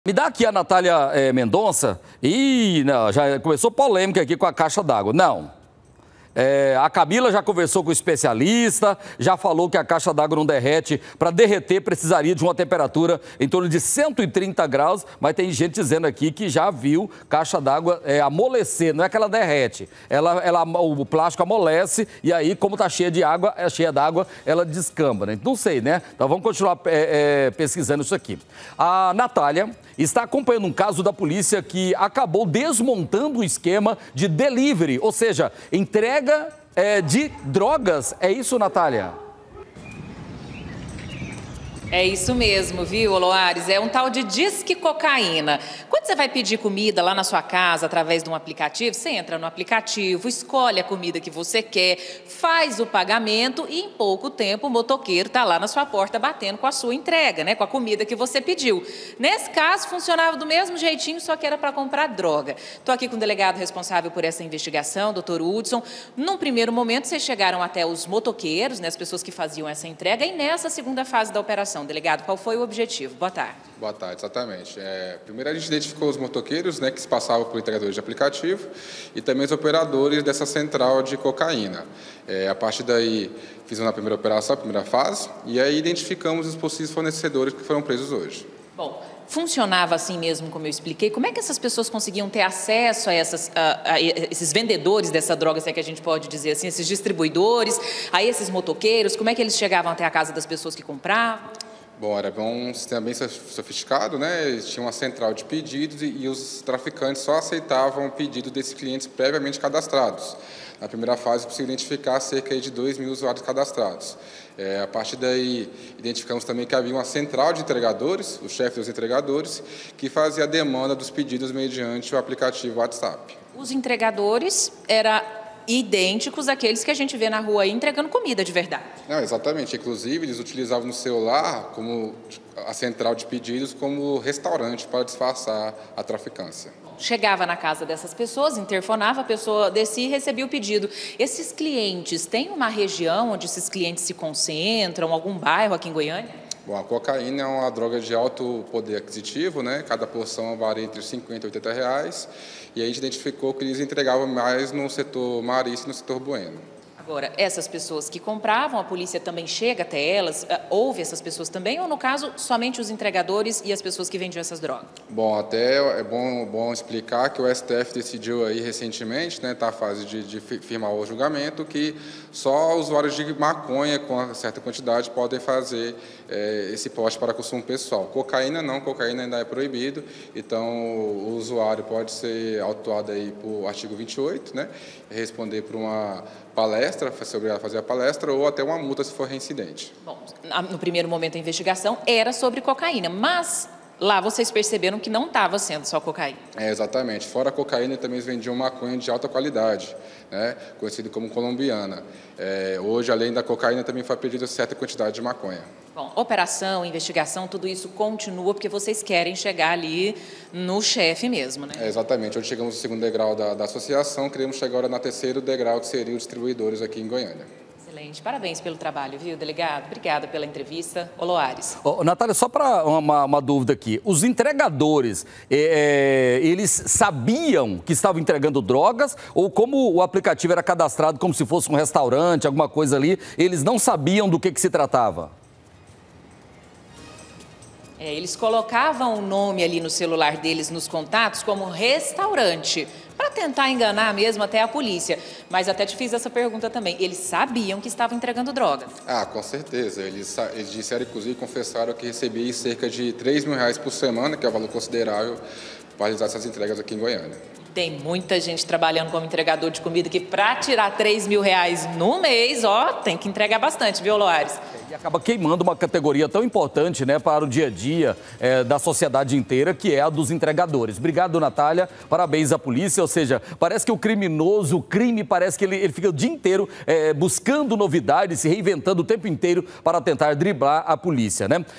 Me dá aqui a Natália Mendonça. Não, já começou polêmica aqui com a caixa d'água. Não. A Camila já conversou com o especialista, já falou que a caixa d'água não derrete. Para derreter, precisaria de uma temperatura em torno de 130 graus, mas tem gente dizendo aqui que já viu caixa d'água amolecer. Não é que ela derrete, o plástico amolece e aí, como está cheia de água, cheia d'água, ela descamba, né? Não sei, né? Então vamos continuar pesquisando isso aqui. A Natália está acompanhando um caso da polícia que acabou desmontando um esquema de delivery, ou seja, entrega de drogas. É isso, Natália? É isso mesmo, viu, Loares? É um tal de disque cocaína. Quando você vai pedir comida lá na sua casa através de um aplicativo, você entra no aplicativo, escolhe a comida que você quer, faz o pagamento e em pouco tempo o motoqueiro está lá na sua porta batendo com a sua entrega, né? Com a comida que você pediu. Nesse caso, funcionava do mesmo jeitinho, só que era para comprar droga. Estou aqui com o delegado responsável por essa investigação, doutor Hudson. Num primeiro momento, vocês chegaram até os motoqueiros, né, as pessoas que faziam essa entrega, e nessa segunda fase da operação, delegado, qual foi o objetivo? Boa tarde. Boa tarde, exatamente. Primeiro a gente identificou os motoqueiros, né, que se passavam por entregadores de aplicativo e também os operadores dessa central de cocaína. A partir daí, fizemos a primeira operação, a primeira fase, e aí identificamos os possíveis fornecedores que foram presos hoje. Bom, funcionava assim mesmo, como eu expliquei? Como é que essas pessoas conseguiam ter acesso a esses vendedores dessa droga, se é que a gente pode dizer assim, esses distribuidores, a esses motoqueiros? Como é que eles chegavam até a casa das pessoas que compravam? Bom, era um sistema bem sofisticado, né? Eles tinham uma central de pedidos e os traficantes só aceitavam o pedido desses clientes previamente cadastrados. Na primeira fase, conseguimos identificar cerca de 2.000 usuários cadastrados. A partir daí, identificamos também que havia uma central de entregadores, o chefe dos entregadores, que fazia a demanda dos pedidos mediante o aplicativo WhatsApp. Os entregadores eram idênticos àqueles que a gente vê na rua aí entregando comida de verdade. Não, exatamente. Inclusive, eles utilizavam no celular como a central de pedidos como restaurante para disfarçar a traficância. Chegava na casa dessas pessoas, interfonava, a pessoa descia e recebia o pedido. Esses clientes, tem uma região onde esses clientes se concentram, algum bairro aqui em Goiânia? Bom, a cocaína é uma droga de alto poder aquisitivo, né? Cada porção varia entre 50 e 80 reais. E a gente identificou que eles entregavam mais no setor Marista e no setor Bueno. Agora, essas pessoas que compravam, a polícia também chega até elas, ouve essas pessoas também, ou no caso, somente os entregadores e as pessoas que vendiam essas drogas? Bom, até é bom explicar que o STF decidiu aí recentemente, né, tá a fase de firmar o julgamento, que só usuários de maconha com uma certa quantidade podem fazer esse porte para consumo pessoal. Cocaína não, cocaína ainda é proibido, então o usuário pode ser autuado aí por artigo 28, né, responder por uma palestra, ser obrigado a fazer a palestra ou até uma multa se for reincidente. Bom, no primeiro momento da investigação era sobre cocaína, mas lá vocês perceberam que não estava sendo só cocaína. Exatamente. Fora a cocaína, também eles vendiam maconha de alta qualidade, né, conhecido como colombiana. Hoje, além da cocaína, também foi pedida certa quantidade de maconha. Bom, operação, investigação, tudo isso continua porque vocês querem chegar ali no chefe mesmo, né? Exatamente. Hoje chegamos no segundo degrau da associação, queremos chegar agora no terceiro degrau, que seria os distribuidores aqui em Goiânia. Excelente. Parabéns pelo trabalho, viu, delegado? Obrigada pela entrevista. Ô, Loares. Natália, só para uma dúvida aqui. Os entregadores, eles sabiam que estavam entregando drogas ou como o aplicativo era cadastrado como se fosse um restaurante, alguma coisa ali, eles não sabiam do que se tratava? Eles colocavam o nome ali no celular deles, nos contatos, como restaurante, para tentar enganar mesmo até a polícia. Mas até te fiz essa pergunta também. Eles sabiam que estavam entregando drogas? Com certeza. Eles disseram, inclusive, confessaram que recebiam cerca de R$3.000 por semana, que é um valor considerável, para realizar essas entregas aqui em Goiânia. Tem muita gente trabalhando como entregador de comida que para tirar R$3.000 no mês, tem que entregar bastante, viu, Loares? E acaba queimando uma categoria tão importante, né, para o dia a dia da sociedade inteira, que é a dos entregadores. Obrigado, Natália. Parabéns à polícia. Ou seja, parece que o criminoso, o crime, parece que ele fica o dia inteiro buscando novidades, se reinventando o tempo inteiro para tentar driblar a polícia, né?